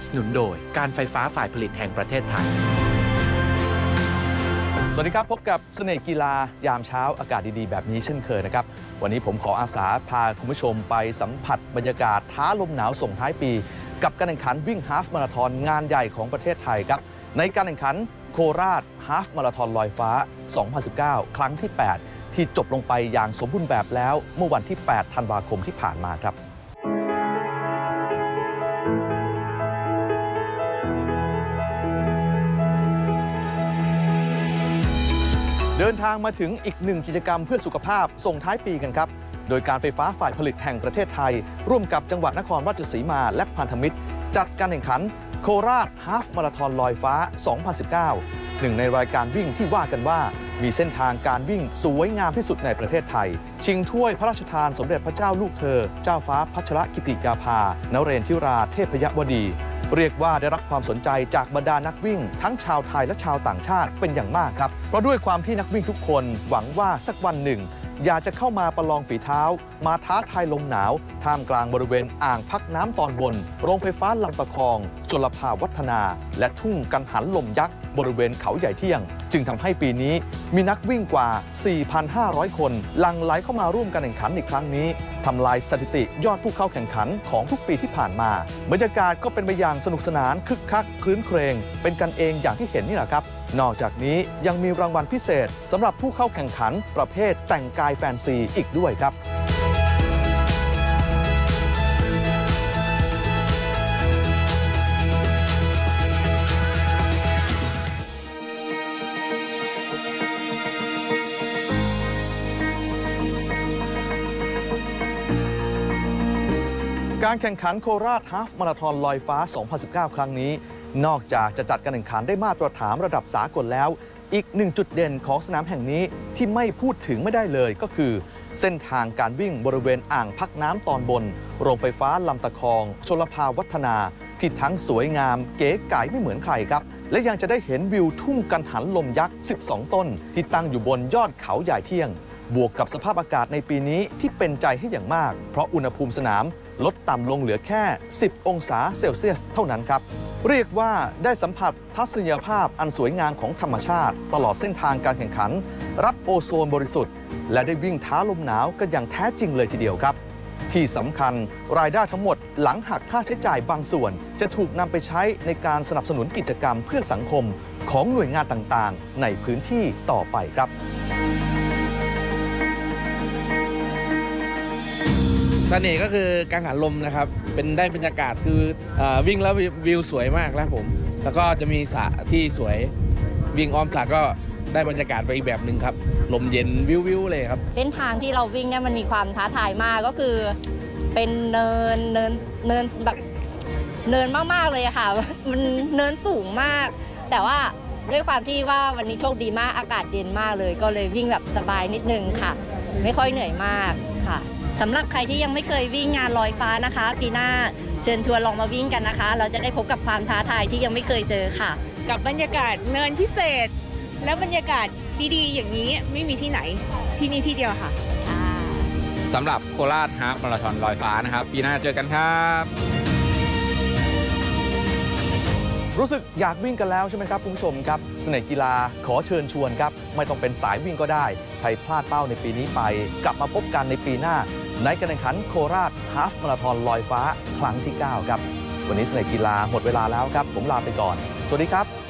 บสนุนโดยการไฟฟ้าฝ่ายผลิตแห่งประเทศไทยสวัสดีครับพบกับเสน่ห์กีฬายามเช้าอากาศดีๆแบบนี้เช่นเคยนะครับวันนี้ผมขออาสาพาคุณผู้ชมไปสัมผัสบรรยากาศท้าลมหนาวส่งท้ายปีกับการแข่งขันวิ่งฮาล์ฟมาราธอนงานใหญ่ของประเทศไทยครับในการแข่งขันโคราชฮาล์ฟมาราธอนลอยฟ้า 2019 ครั้งที่ 8 ที่จบลงไปอย่างสมบูรณ์แบบแล้วเมื่อวันที่ 8 ธันวาคมที่ผ่านมาครับเดินทางมาถึงอีกหนึ่งกิจกรรมเพื่อสุขภาพส่งท้ายปีกันครับโดยการไฟฟ้าฝ่ายผลิตแห่งประเทศไทยร่วมกับจังหวัดนครราชสีมาและพันธมิตรจัดการแข่งขันโคราชฮาล์ฟมาราธอนลอยฟ้า 2019 หนึ่งในรายการวิ่งที่ว่ากันว่ามีเส้นทางการวิ่งสวยงามที่สุดในประเทศไทยชิงถ้วยพระราชทานสมเด็จพระเจ้าลูกเธอเจ้าฟ้าพัชรกิติยาภานเรนทิราเทพยวดีเรียกว่าได้รับความสนใจจากบรรดานักวิ่งทั้งชาวไทยและชาวต่างชาติเป็นอย่างมากครับเพราะด้วยความที่นักวิ่งทุกคนหวังว่าสักวันหนึ่งอยากจะเข้ามาประลองฝีเท้ามาท้าทายลมหนาวท่ามกลางบริเวณอ่างพักน้ำตอนบนโรงไฟฟ้าลำตะคองชลภาวัฒนาและทุ่งกังหันลมยักษ์บริเวณเขาใหญ่เที่ยงจึงทำให้ปีนี้มีนักวิ่งกว่า 4,500 คนหลั่งไหลเข้ามาร่วมการแข่งขันในครั้งนี้ทำลายสถิติยอดผู้เข้าแข่งขันของทุกปีที่ผ่านมาบรรยากาศก็เป็นไปอย่างสนุกสนานคึกคักคลื้นเครงเป็นกันเองอย่างที่เห็นนี่แหละครับนอกจากนี้ยังมีรางวัลพิเศษสำหรับผู้เข้าแข่งขันประเภทแต่งกายแฟนซีอีกด้วยครับการแข่งขันโคราชฮาล์ฟมาราธอนลอยฟ้า 2019 ครั้งนี้นอกจากจะจัดการแข่งขันได้มาตรฐานระดับสากลแล้วอีกหนึ่งจุดเด่นของสนามแห่งนี้ที่ไม่พูดถึงไม่ได้เลยก็คือเส้นทางการวิ่งบริเวณอ่างพักน้ำตอนบนโรงไฟฟ้าลำตะคองชลภาวัฒนาที่ทั้งสวยงามเก๋ไก๋ไม่เหมือนใครครับและยังจะได้เห็นวิวทุ่งกังหันลมยักษ์ 12 ต้นที่ตั้งอยู่บนยอดเขาใหญ่เที่ยงบวกกับสภาพอากาศในปีนี้ที่เป็นใจให้อย่างมากเพราะอุณหภูมิสนามลดต่ำลงเหลือแค่ 10 องศาเซลเซียสเท่านั้นครับเรียกว่าได้สัมผัสทัศนียภาพอันสวยงามของธรรมชาติตลอดเส้นทางการแข่งขันรับโอโซนบริสุทธิ์และได้วิ่งท้าลมหนาวกันอย่างแท้จริงเลยทีเดียวครับที่สำคัญรายได้ทั้งหมดหลังหักค่าใช้จ่ายบางส่วนจะถูกนำไปใช้ในการสนับสนุนกิจกรรมเพื่อสังคมของหน่วยงานต่างๆในพื้นที่ต่อไปครับเสน่ห์ก็คือกังหันลมนะครับเป็นได้บรรยากาศคือวิ่งแล้ววิวสวยมากแล้วผมแล้วก็จะมีสระที่สวยวิ่งอ้อมสระก็ได้บรรยากาศไปอีกแบบหนึ่งครับลมเย็นวิวเลยครับเส้นทางที่เราวิ่งเนี่ยมันมีความท้าทายมากก็คือเป็นเนินแบบเนินมากๆเลยค่ะมันเนินสูงมากแต่ว่าด้วยความที่ว่าวันนี้โชคดีมากอากาศเย็นมากเลยก็เลยวิ่งแบบสบายนิดนึงค่ะไม่ค่อยเหนื่อยมากค่ะสำหรับใครที่ยังไม่เคยวิ่งงานลอยฟ้านะคะปีหน้าเชิญชวนลองมาวิ่งกันนะคะเราจะได้พบกับความท้าทายที่ยังไม่เคยเจอค่ะกับบรรยากาศเนินพิเศษและบรรยากาศดีๆอย่างนี้ไม่มีที่ไหนที่นี่ที่เดียวค่ะสำหรับโคราชฮาล์ฟมาราธอนลอยฟ้านะครับปีหน้าเจอกันครับรู้สึกอยากวิ่งกันแล้วใช่ไหมครับคุณผู้ชมครับเสน่ห์กีฬาขอเชิญชวนครับไม่ต้องเป็นสายวิ่งก็ได้ใครพลาดเป้าในปีนี้ไปกลับมาพบกันในปีหน้าในการแข่งขันโคราชฮาล์ฟมาราธอนลอยฟ้าครั้งที่ 9 ครับวันนี้เสน่ห์กีฬาหมดเวลาแล้วครับผมลาไปก่อนสวัสดีครับ